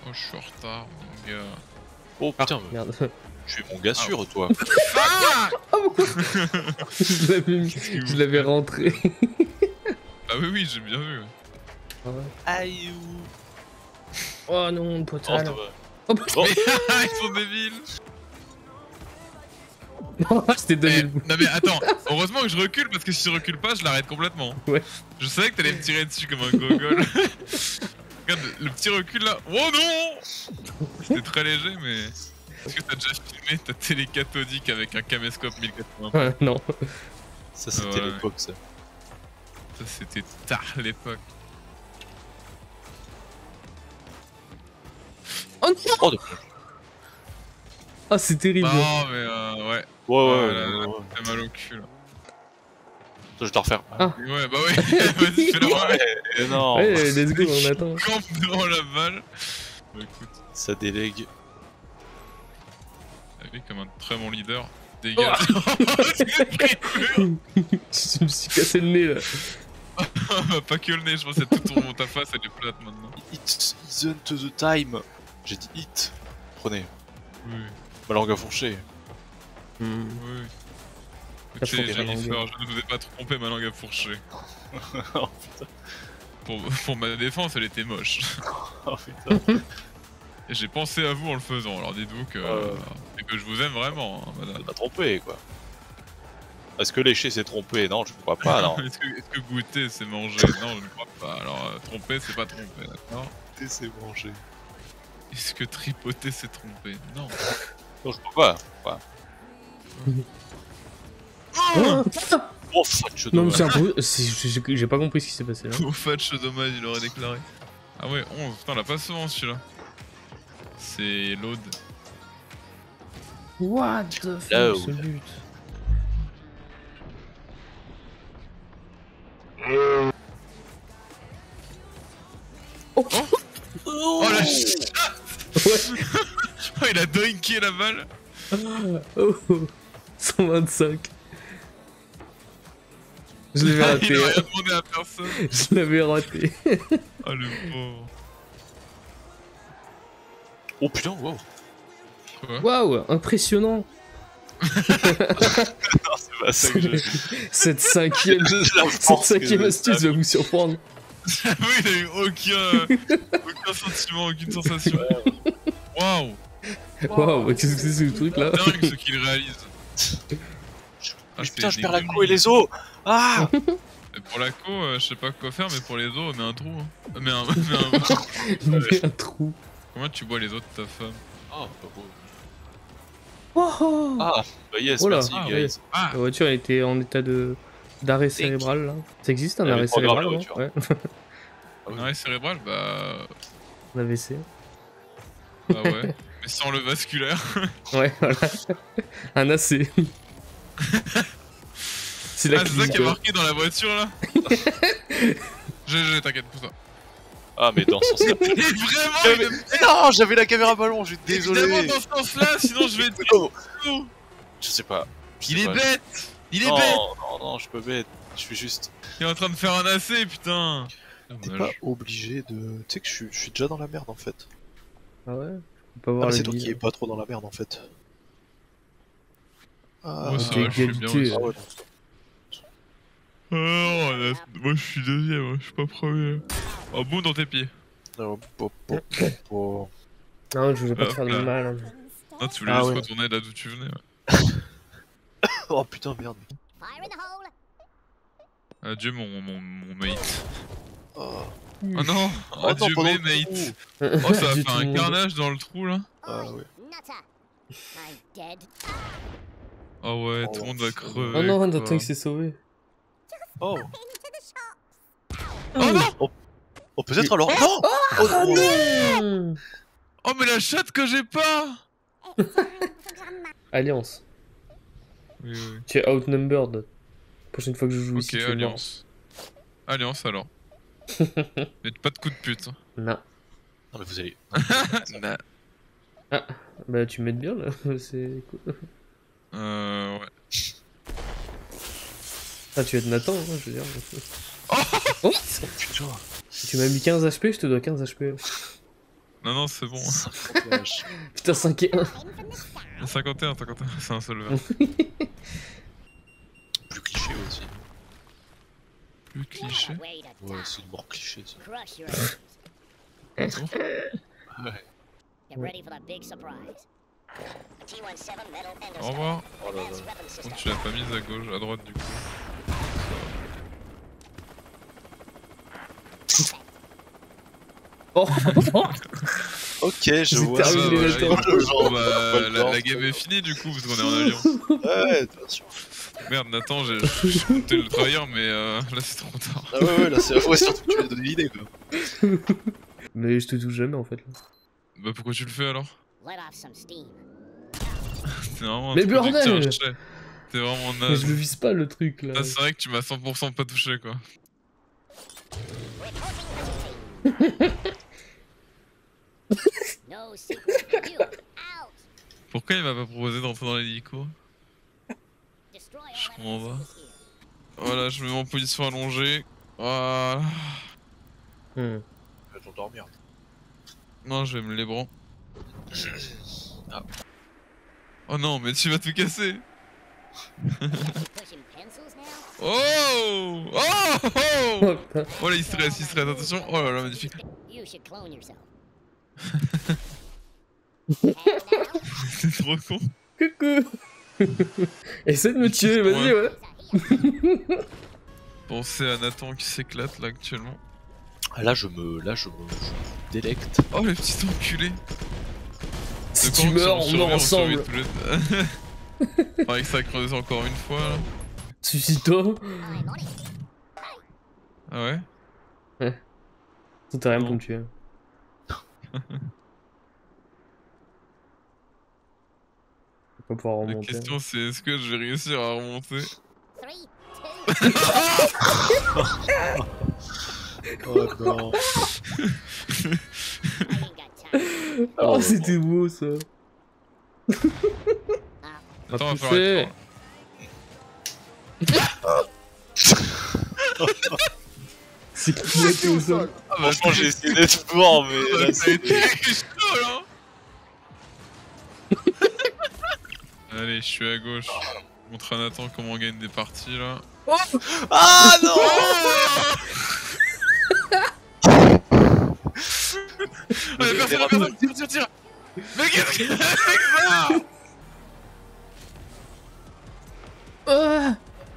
Oh, je suis en retard, mon gars. Oh putain, Merde. tu es mon gars sûr, toi. Ah Je l'avais rentré. Ah oui, oui, j'ai bien vu. Ah ouais. Aïe. Oh non, Oh, potal. ça va. Oh, Oh. Mais ils sont débiles. c'était 2000. Non mais attends, heureusement que je recule parce que si je recule pas, je l'arrête complètement. Ouais. Je savais que t'allais me tirer dessus comme un gogol. Regarde le petit recul là. Oh non. C'était très léger mais... Est-ce que t'as déjà filmé ta télé cathodique avec un caméscope 1080? Ouais, non. Ça, c'était Ouais. l'époque, ça. Ça c'était tard l'époque. Oh non. Oh, d'accord. Ah, c'est terrible. Non mais ouais. Ouais, Là, ouais. T'as mal au cul là. Je vais te refaire. Ah. Ouais bah ouais, vas-y fais-le moi. Eh non, Ouais, let's go, on attend. Campe devant la balle. Bah écoute, ça délègue. t'as vu comme un très bon leader. Dégage. Je me suis cassé le nez là. Pas que le nez, je pense que tout ta face elle est plate maintenant. It isn't the time. J'ai dit it. Prenez. Oui, Ma langue a fourché. oui. Ah, je Écoutez, comprends la Jennifer, langue. je ne vous ai pas trompé, ma langue a fourché. Oh putain. Pour ma défense, elle était moche. Oh putain. Et j'ai pensé à vous en le faisant, alors dites-vous que, et que je vous aime vraiment, hein, madame. Elle m'a trompé, quoi. Est-ce que lécher c'est tromper? Non, je ne crois pas, non. Est-ce que goûter c'est manger? Non, je ne crois pas. Alors, tromper c'est pas tromper, d'accord? C'est manger. Est-ce que tripoter c'est tromper? Non. Non, je peux pas. Oh, Oh fuck, je non, mais dois. j'ai pas compris ce qui s'est passé là. Au fatch dommage, il aurait déclaré. Ah ouais, 11, putain, on l'a pas souvent celui-là. C'est load. What the fuck, Load. ce but. Oh la chatte. Ouais. Oh, il a doinké la balle. Oh, 125. Je l'avais Il a raté. rien demandé à personne. Je l'avais raté. Oh le pauvre. Oh putain, wow. Quoi? Waouh, impressionnant. Non, c'est pas ça que je. Cette cinquième astuce va vous surprendre. Oui, il a eu aucun sentiment, aucune sensation. Waouh. Waouh, qu'est-ce que c'est ce truc là? Dingue ce qu'il réalise. Ah, c'est Putain, je perds la dégueu. co et les os. Ah. Et pour la co, je sais pas quoi faire, mais pour les os, mets un trou. Hein. Mets un... Mais un trou. Comment tu bois les os de ta femme? Oh, pas beau. Oh, Ah, bah yes, Oh là. merci, Ah, guys. Ah. la voiture elle était en état de d'arrêt cérébral là. Ça existe un Elle arrêt avait trop grave, cérébral la non voiture. Ouais. Un arrêt cérébral, bah... Un AVC. Bah ouais. Mais sans le vasculaire. Ouais, voilà. Un AC. C'est la Ah, c'est ça clinique. qui est marqué dans la voiture là. T'inquiète pour ça. Ah, mais dans ce sens-là. Et vraiment, Non, j'avais la caméra ballon, je suis désolé. évidemment dans ce sens-là, sinon je vais être... Oh, je sais pas. Je Il sais est pas. bête. Il est Non, bête. non, je suis pas bête. Je suis juste. Il est en train de faire un AC, putain. T'es pas Dommage. obligé de. Tu sais que je suis déjà dans la merde en fait. Ah ouais. Faut pas Ah, voir mais la c'est toi vie, qui là. es pas trop dans la merde en fait. Ah, Ouais, Ok, ça va, je suis bien égalité. aussi. ah ouais, non, Moi je suis deuxième, je suis pas premier. Oh, boum dans tes pieds. non. Non, je voulais pas te Hop faire de là. mal. hein. Non, tu voulais Ah juste ouais. retourner là d'où tu venais. Ouais. Oh putain, merde. Adieu mon mate. Oh, Oh non. oh Adieu non, mes pas dans le mates. trou. Oh, ça a Du fait tout un monde. carnage dans le trou là. Ah ouais. Oh ouais, Oh, tout le monde va crever. Oh non, quoi. Nottingham s'est sauvé. Oh. Oh non. Oh, peut-être alors. Non. Oh, Ah oh. non. Oh mais la chatte que j'ai pas. Alliance. Oui, oui. Tu es outnumbered. Prochaine fois que je joue ici, Ok, tu es mort. alliance. Alliance alors. Mais pas de coup de pute. Non. Non, mais vous allez. Nah. Bah tu m'aides bien là, c'est cool. Ouais. Ah tu es de Nathan, hein, je veux dire. Oh Oh, Putain. tu m'as mis 15 HP, je te dois 15 HP. Non, non, c'est bon. Putain, 5 et 1. 51, c'est un solver. Plus cliché aussi. Plus cliché. Ouais, c'est une mort cliché ça. Bon. Ouais. Au revoir. Oh là là. Donc, tu l'as pas mise à gauche, à droite du coup. Oh. Ok, je C'est vois. terminé, Ouais, Nathan. bon, bah, la game est finie du coup, parce qu'on est en avion. Ouais, attention. Merde, Nathan, j'ai compté le travailleur, mais là c'est trop tard. Ah ouais, là c'est ouais, surtout que tu lui as donné l'idée quoi. Mais je te touche jamais en fait. Là. Bah, pourquoi tu le fais alors? C'est vraiment un Mais truc que tu bordel! cherchais. C'est vraiment Mais naze. je le vise pas le truc là. Ah, c'est vrai que tu m'as 100% pas touché quoi. Pourquoi il m'a pas proposé d'entrer dans l'hélico? Je comprends pas. Voilà, je me mets en position allongée. Voilà. Je vais t'endormir. Non, je vais me lébran. Ah. Oh non, mais tu vas tout casser. Oh! Oh! Oh! Oh putain. Oh là, il stresse, attention. Oh là là, magnifique. C'est trop con. Coucou. Essaie de me tuer, vas-y, ouais. Pensez à Nathan qui s'éclate là actuellement. Là je me délecte. Oh le petit enculé. Si De tu quand meurs, on on survit, meurt ensemble. survit tous les deux. Pareil que ça a creusé encore une fois là. Suicide-toi. Ah ouais? Ça t'as rien pour Non. me tuer. On va pouvoir La remonter. question c'est est-ce que je vais réussir à remonter? Oh non. Oh, c'était beau ça. Attends, va falloir pousser. être fort. C'est qui l'a fait au sol? Ah bah Franchement j'ai essayé d'être fort mais là ça a c'est... été chaud là. Allez, je suis à gauche. Je montre à Nathan comment on gagne des parties là. Ah non. Allez, personne, tire. Mais qu'est-ce qu'il y a avec ça? Ah.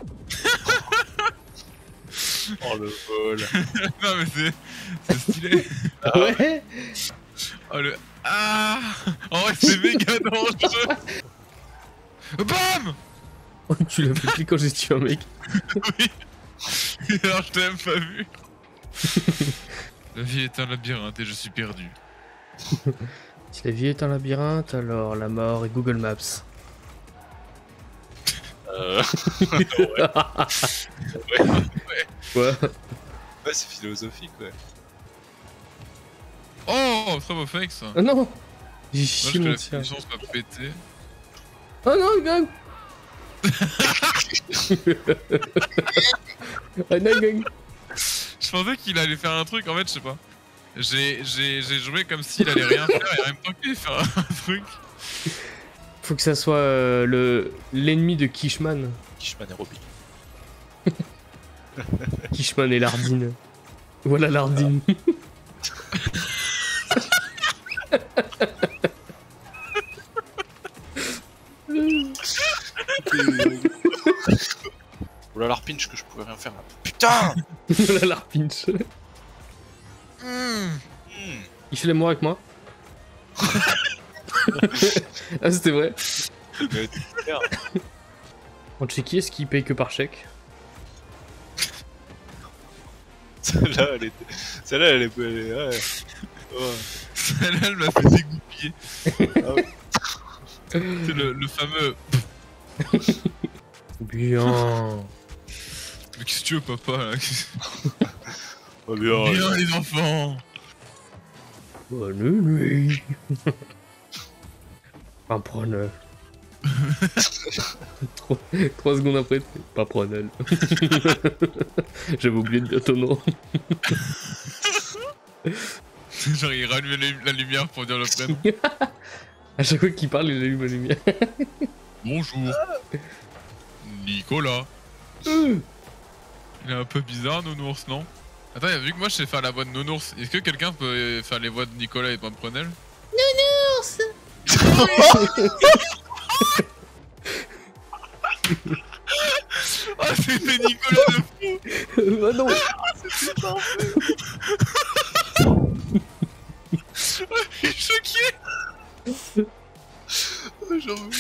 Oh le vol. Non mais c'est stylé. Ouais. Oh le... Ah. En vrai c'est méga dangereux. BAM. Oh, tu l'as fait quand j'ai tué un mec. Oui. Alors je t'ai même pas vu. La vie est un labyrinthe et je suis perdu. Si la vie est un labyrinthe, alors la mort est Google Maps. Ouais. Ouais c'est philosophique ouais. Oh, très beau fake ça. Oh non. J'ai Dommage chié que mon la tir. finition soit pétée. Oh non, gang. Ah non, gang. Je pensais qu'il allait faire un truc, en fait, je sais pas. J'ai joué comme s'il allait rien faire et en même temps qu'il allait faire un truc. Faut que ça soit l'ennemi de Kishman. Kishman et Robin. Kishman et Lardine. Voilà Lardine. Oh là l'arpinch que je pouvais rien faire là. Putain. Voilà Larpinch. Hmm. Il fait l'amour avec moi. Ah, c'était vrai. Mais clair. On check qui est-ce qui paye que par chèque? Celle-là elle était... Celle-là elle est... Ouais. Ouais. Celle-là, elle m'a fait dégoupiller. Ah ouais. C'est le fameux. Bien. Mais qu'est-ce que tu veux, papa là? Oh bien. Bien, les enfants! Bonne nuit. Un preneur. 3 secondes après, pas preneur. J'avais oublié de dire ton nom. Genre il rallume la lumière pour dire le prénom. À chaque fois qu'il parle, il allume la lumière. Bonjour. Nicolas. Il est un peu bizarre, Nounours, non? Attends, vu que moi je sais faire la voix de Nounours, est-ce que quelqu'un peut faire les voix de Nicolas et Pimprenel? Nounours. Oh, c'était Nicolas de fou. Ah non. Je suis choqué. J'en veux